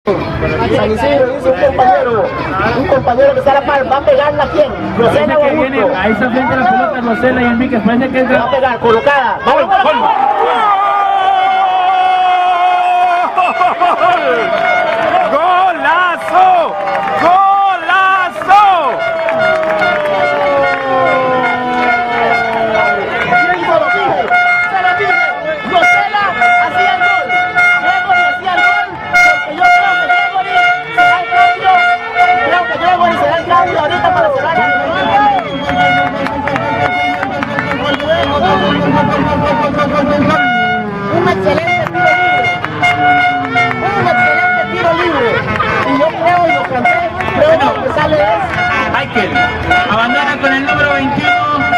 San Isidro dice un compañero que está a la par, ¿va a pegarla a quién? Rosela o Augusto. Ahí está frente a la pelota Rosela y Enríquez, parece que es va a pegar, colocada. ¡Gol! ¡Golazo! ¡Golazo! Se lo dije. Rosela hacía el gol. Gregory hacía el gol. Porque yo creo que Gregory será el cambio. Creo que Gregory será el cambio ahorita para cerrar un excelente tiro libre. Un excelente tiro libre. Y yo creo, y lo canté, creo que lo que sale es Michael, abandona con el número 21.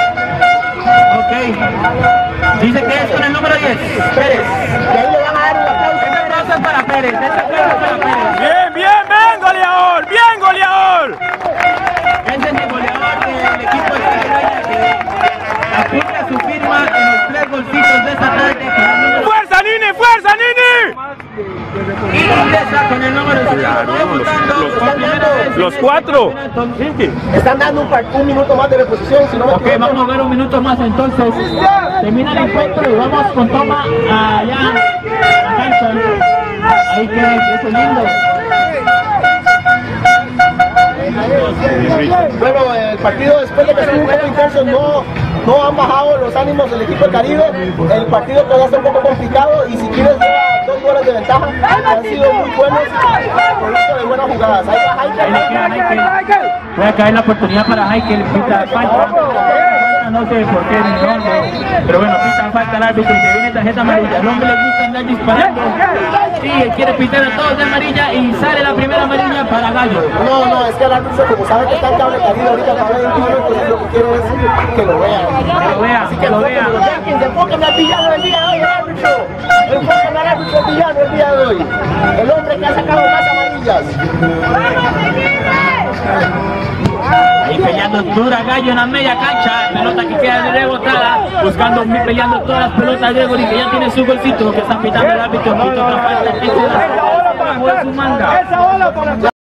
Ok. Dice que es con el número 10. Pérez. Y ahí le van a dar un aplauso. Este aplauso es para Pérez. Este aplauso es para Pérez. ¡Bien, bien, bien, goleador! ¡Bien, goleador! Ese es el goleador del equipo de Caribeña que apunta su firma en los 3 golcitos de esta tarde. ¡Fuerza, Nini! ¡Fuerza, Nini! Y ingresa con el número 5. Los 4. Están dando un minuto más de reposición, si no me Ok, vamos a ver un minuto más entonces. Termina el encuentro y vamos con toma allá a la cancha. Ahí queda eso lindo. Bueno, el partido después de que estuvo un poco intenso no han bajado los ánimos del equipo de Caribe. El partido todavía está un poco complicado y si quieres lleva 2 goles de ventaja, han sido muy buenos, producto de buenas jugadas. Ahí va Heikel. Voy a caer la oportunidad para Heikel, pita falta. No sé por qué ni dónde, pero bueno, pita falta al árbitro y se viene tarjeta amarilla. Al hombre le gusta andar disparando. Sí, él quiere pitar a todos de amarilla y sale la primera amarilla para Gallo. No, es que el árbitro, como sabe que está en cable Caribe ahorita para el 21, entonces lo que quiere es que lo vean. Que lo vean. Que se enfoquen al villano el día de hoy, el árbitro. Enfoquen al árbitro el villano el día de hoy. El hombre que ha sacado más amarillas. Ahí peleando dura Gallo en la media cancha, pelota que queda rebotada, buscando, peleando todas las pelotas de Gregory que ya tiene su golcito, que está pitando el árbitro, quita otra falta, su manga.